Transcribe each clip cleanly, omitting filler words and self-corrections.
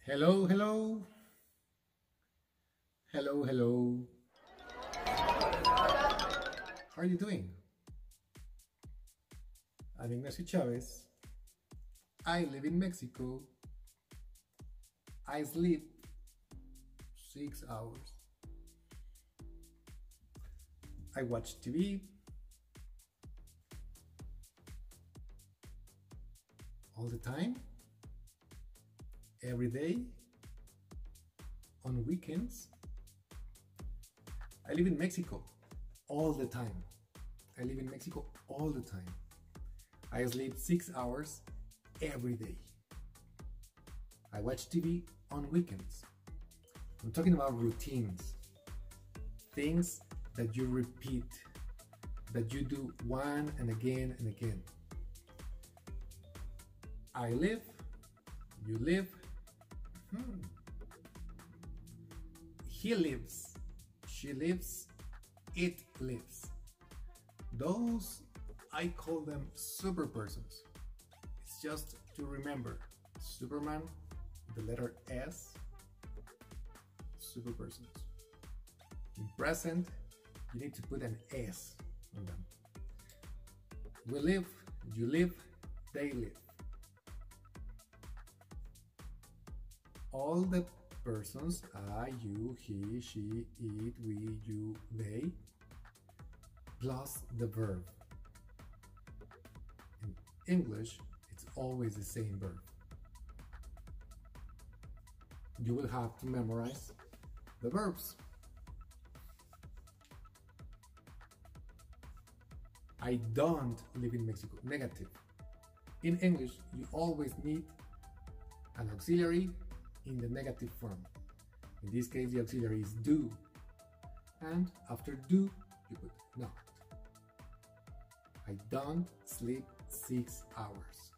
Hello, hello. Hello, hello. How are you doing? I'm Ignacio Chavez. I live in Mexico. I sleep 6 hours. I watch TV all the time, every day, on weekends. I live in Mexico all the time. I live in Mexico all the time. I sleep 6 hours every day. I watch TV on weekends. I'm talking about routines, things that you repeat, that you do one and again and again. I live, you live, he lives, she lives, it lives. Those, I call them super persons. It's just to remember. Superman, the letter S, super persons. In present, you need to put an S on them. We live, you live, they live. All the persons, I, you, he, she, it, we, you, they, plus the verb. In English, it's always the same verb. You will have to memorize the verbs. I don't live in Mexico. Negative. In English, you always need an auxiliary in the negative form. In this case, the auxiliary is do. And after do, you put not. I don't sleep 6 hours.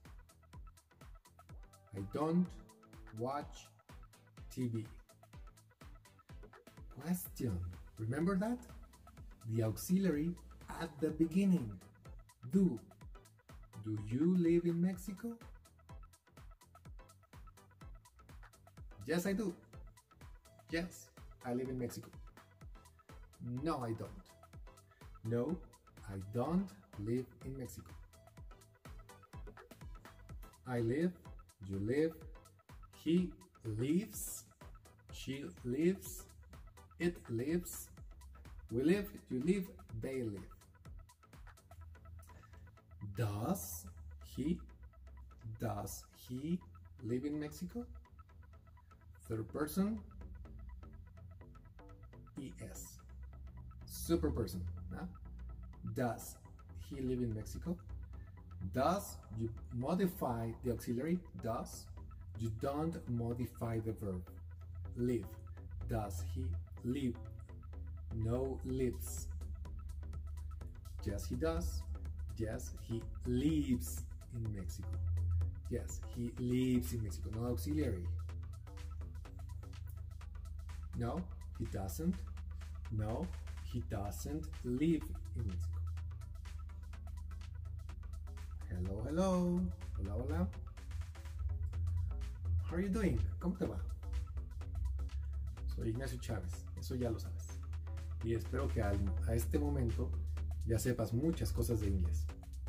I don't watch TV. Question. Remember that? The auxiliary at the beginning. Do. Do you live in Mexico? Yes, I do. Yes, I live in Mexico. No, I don't. No, I don't live in Mexico. I live, you live, he lives, she lives, it lives, we live, you live, they live. Does he live in Mexico? Third person, ES. Super person. Huh? Does he live in Mexico? Does, you modify the auxiliary, does. You don't modify the verb. Live. Does he live? No lives. Yes, he does. Yes, he lives in Mexico. Yes, he lives in Mexico. No auxiliary. No, he doesn't. No, he doesn't live in Mexico. Hello, hello. Hola, hola. How are you doing? ¿Cómo te va? Soy Ignacio Chávez, eso ya lo sabes. Y espero que a este momento ya sepas muchas cosas de inglés.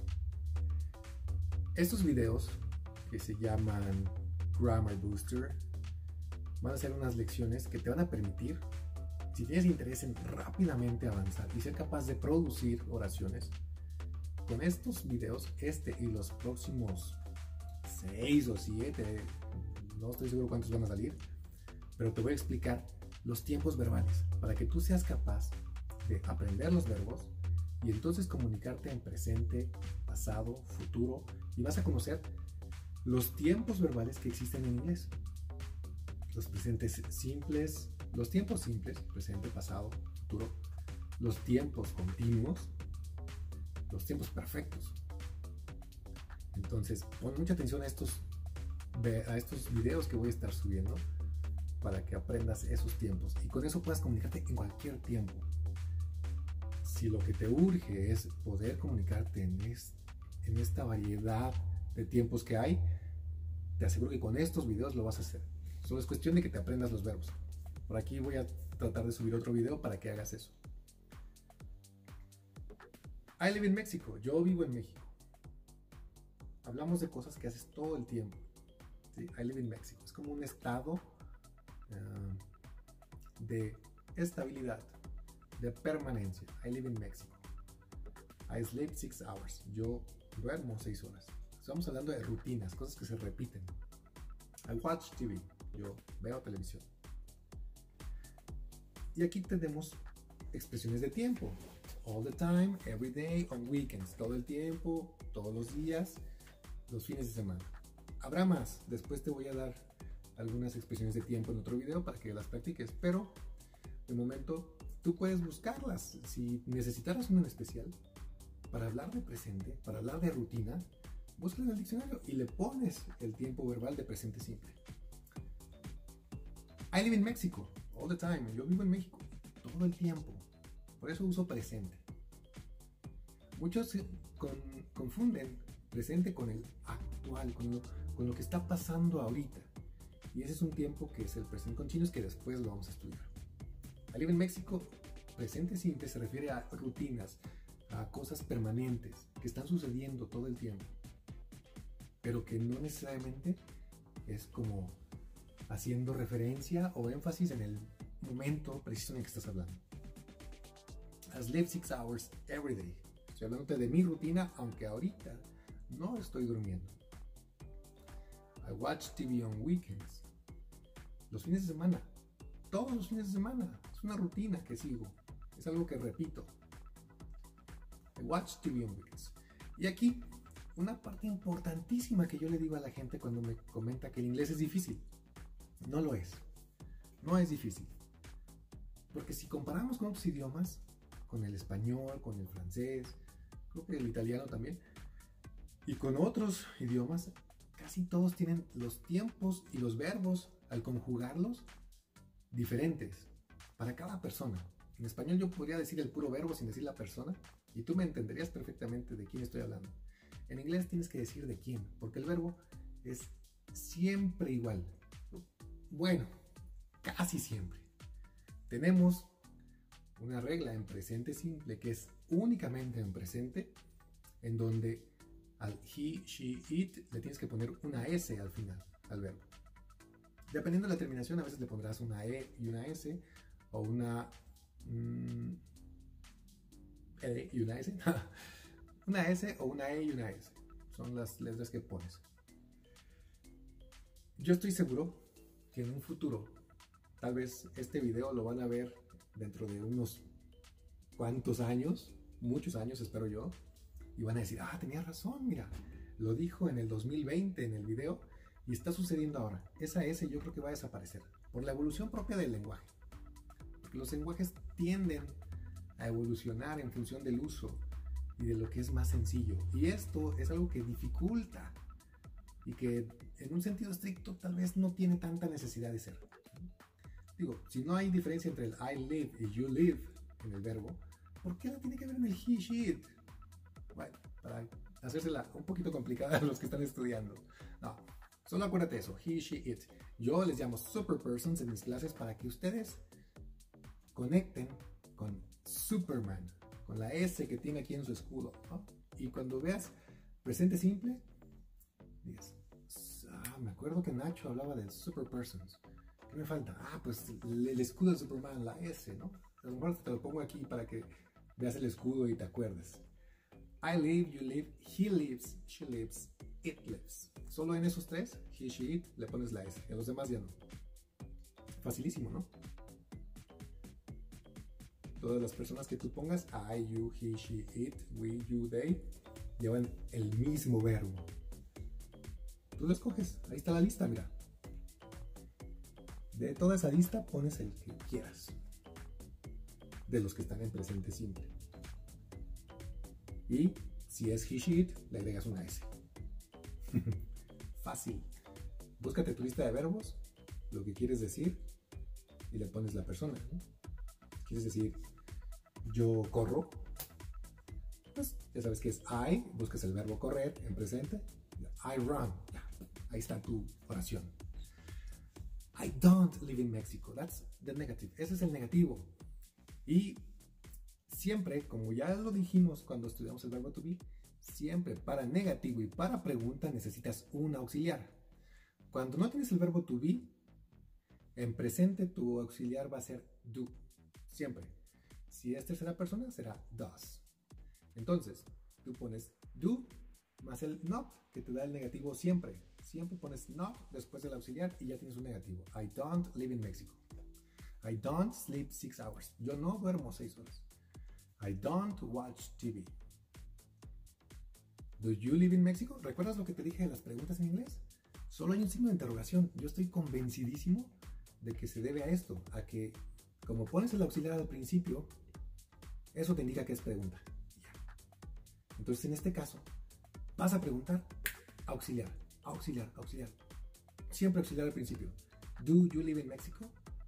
Estos videos, que se llaman Grammar Booster, van a ser unas lecciones que te van a permitir, si tienes interés en rápidamente avanzar y ser capaz de producir oraciones, con estos videos, este y los próximos 6 o 7, no estoy seguro cuántos van a salir, pero te voy a explicar los tiempos verbales para que tú seas capaz de aprender los verbos y entonces comunicarte en presente, pasado, futuro, y vas a conocer los tiempos verbales que existen en inglés. Los presentes simples, los tiempos simples, presente, pasado, futuro, los tiempos continuos, los tiempos perfectos. Entonces, pon mucha atención a estos videos que voy a estar subiendo para que aprendas esos tiempos y con eso puedas comunicarte en cualquier tiempo. Si lo que te urge es poder comunicarte en esta variedad de tiempos que hay, te aseguro que con estos videos lo vas a hacer. Solo es cuestión de que te aprendas los verbos. Por aquí voy a tratar de subir otro video para que hagas eso. I live in Mexico. Yo vivo en México. Hablamos de cosas que haces todo el tiempo. ¿Sí? I live in Mexico. Es como un estado de estabilidad, de permanencia. I live in Mexico. I sleep 6 hours. Yo duermo 6 horas. Estamos hablando de rutinas, cosas que se repiten. I watch TV. Yo veo televisión. Y aquí tenemos expresiones de tiempo. All the time, every day, on weekends. Todo el tiempo, todos los días, los fines de semana. Habrá más. Después te voy a dar algunas expresiones de tiempo en otro video para que las practiques. Pero, de momento, tú puedes buscarlas. Si necesitaras una en especial, para hablar de presente, para hablar de rutina, búscala en el diccionario y le pones el tiempo verbal de presente simple. I live in Mexico. All the time. Yo vivo en México. Todo el tiempo. Por eso uso presente. Muchos confunden presente con el actual, con lo que está pasando ahorita. Y ese es un tiempo que es el presente continuous, que después lo vamos a estudiar. I live in Mexico, presente simple se refiere a rutinas, a cosas permanentes que están sucediendo todo el tiempo, pero que no necesariamente es como haciendo referencia o énfasis en el momento preciso en el que estás hablando. I sleep 6 hours every day. Estoy hablando de mi rutina, aunque ahorita no estoy durmiendo. I watch TV on weekends. Los fines de semana. Todos los fines de semana. Es una rutina que sigo. Es algo que repito. I watch TV on weekends. Y aquí, una parte importantísima que yo le digo a la gente cuando me comenta que el inglés es difícil. No lo es. No es difícil. Porque si comparamos con otros idiomas, con el español, con el francés, creo que el italiano también, y con otros idiomas, casi todos tienen los tiempos y los verbos al conjugarlos diferentes para cada persona. En español yo podría decir el puro verbo sin decir la persona y tú me entenderías perfectamente de quién estoy hablando. En inglés tienes que decir de quién, porque el verbo es siempre igual. Bueno, casi siempre. Tenemos una regla en presente simple que es únicamente en presente, en donde al he, she, it le tienes que poner una S al final, al verbo. Dependiendo de la terminación, a veces le pondrás una E y una S, o una E y una S. Una S o una E y una S. Son las letras que pones. Yo estoy seguro que en un futuro, tal vez este video lo van a ver dentro de unos cuantos años, muchos años espero yo, y van a decir, ah, tenía razón, mira, lo dijo en el 2020 en el video y está sucediendo ahora. Esa S yo creo que va a desaparecer por la evolución propia del lenguaje. Porque los lenguajes tienden a evolucionar en función del uso y de lo que es más sencillo. Y esto es algo que dificulta y que en un sentido estricto tal vez no tiene tanta necesidad de ser. Digo, si no hay diferencia entre el I live y you live en el verbo, ¿por qué la tiene que ver en el he, she, it? Bueno, para hacérsela un poquito complicada a los que están estudiando. No, solo acuérdate eso, he, she, it. Yo les llamo super persons en mis clases para que ustedes conecten con Superman, con la S que tiene aquí en su escudo, ¿no? Y cuando veas presente simple, digas, me acuerdo que Nacho hablaba de super persons. ¿Qué me falta? Ah, pues el escudo de Superman, la S, ¿no? A lo mejor te lo pongo aquí para que veas el escudo y te acuerdes. I live, you live, he lives, she lives, it lives. Solo en esos tres, he, she, it, le pones la S. Y a los demás ya no. Facilísimo, ¿no? Todas las personas que tú pongas, I, you, he, she, it, we, you, they, llevan el mismo verbo. Tú lo escoges. Ahí está la lista, mira. De toda esa lista pones el que quieras. De los que están en presente simple. Y si es he, she, it, le agregas una S. Fácil. Búscate tu lista de verbos, lo que quieres decir, y le pones la persona, ¿no? Quieres decir, yo corro, pues ya sabes que es I, buscas el verbo correr en presente, I run, ya, ahí está tu oración. I don't live in Mexico. That's the negative. Ese es el negativo. Y siempre, como ya lo dijimos cuando estudiamos el verbo to be, siempre para negativo y para pregunta necesitas un auxiliar. Cuando no tienes el verbo to be, en presente tu auxiliar va a ser do. Siempre. Si es tercera persona, será does. Entonces, tú pones do más el not, que te da el negativo siempre. Siempre pones not después del auxiliar y ya tienes un negativo. I don't live in Mexico. I don't sleep 6 hours. Yo no duermo 6 horas. I don't watch TV. Do you live in Mexico? ¿Recuerdas lo que te dije de las preguntas en inglés? Solo hay un signo de interrogación. Yo estoy convencidísimo de que se debe a esto, a que como pones el auxiliar al principio, eso te indica que es pregunta. Yeah. Entonces, en este caso, vas a preguntar auxiliar, auxiliar, auxiliar. Siempre auxiliar al principio. Do you live in Mexico?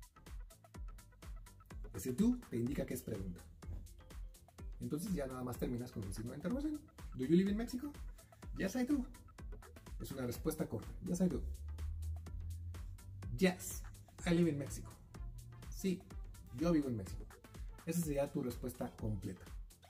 Ese do te indica que es pregunta. Entonces ya nada más terminas con un signo de interrogación. Do you live in Mexico? Yes, I do. Es una respuesta corta. Yes, I do. Yes, I live in Mexico. Sí, yo vivo en México. Esa sería tu respuesta completa.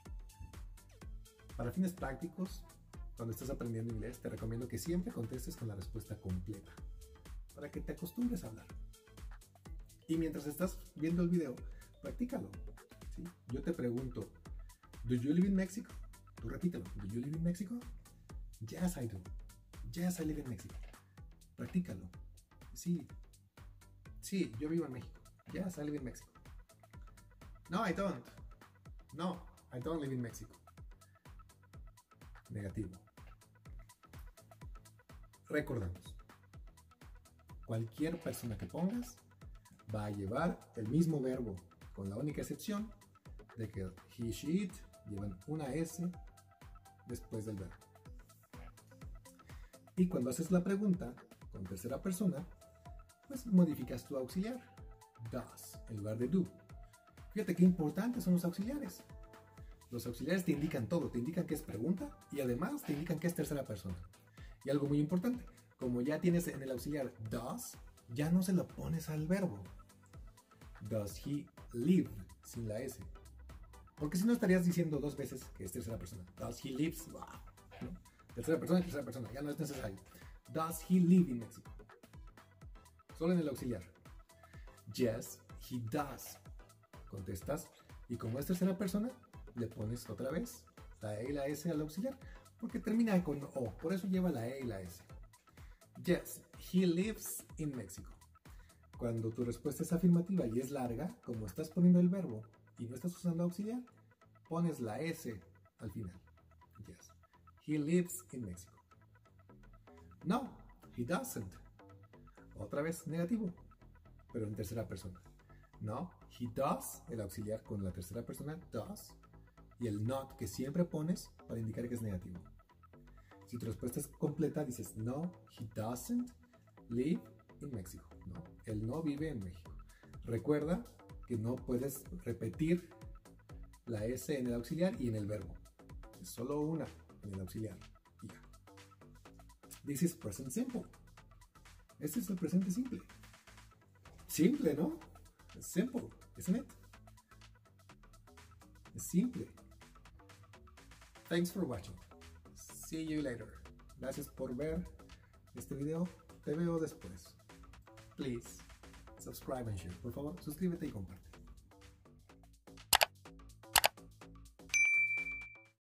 Para fines prácticos, cuando estás aprendiendo inglés, te recomiendo que siempre contestes con la respuesta completa, para que te acostumbres a hablar. Y mientras estás viendo el video, practícalo. ¿Sí? Yo te pregunto, ¿do you live in Mexico? Tú repítelo. ¿Do you live in Mexico? Yes, I do. Yes, I live in Mexico. Practícalo. Sí. Sí, yo vivo en México. Yes, I live in Mexico. No, I don't. No, I don't live in Mexico. Negativo. Recordamos. Cualquier persona que pongas va a llevar el mismo verbo, con la única excepción de que he, she, it llevan una S después del verbo. Y cuando haces la pregunta con tercera persona, pues modificas tu auxiliar, does, en lugar de do. Fíjate qué importantes son los auxiliares. Los auxiliares te indican todo, te indican que es pregunta y además te indican que es tercera persona. Y algo muy importante, como ya tienes en el auxiliar does, ya no se lo pones al verbo. Does he live, sin la S. Porque si no estarías diciendo dos veces que es tercera persona. Does he lives, wow, ¿no? Tercera persona, ya no es necesario. Does he live in Mexico? Solo en el auxiliar. Yes, he does. Contestas y como es tercera persona, le pones otra vez la E y la S al auxiliar porque termina con O, por eso lleva la E y la S. Yes, he lives in Mexico. Cuando tu respuesta es afirmativa y es larga, como estás poniendo el verbo y no estás usando auxiliar, pones la S al final. Yes, he lives in Mexico. No, he doesn't. Otra vez negativo, pero en tercera persona. No, he does, el auxiliar con la tercera persona, does, y el not que siempre pones para indicar que es negativo. Si tu respuesta es completa, dices no, he doesn't live in Mexico. No, él no vive en México. Recuerda que no puedes repetir la S en el auxiliar y en el verbo. Es solo una en el auxiliar. Y ya. This is present simple. Este es el presente simple. Simple, ¿no? It's simple, isn't it? Es simple. Thanks for watching. See you later. Gracias por ver este video. Te veo después. Please, subscribe and share. Por favor, suscríbete y comparte.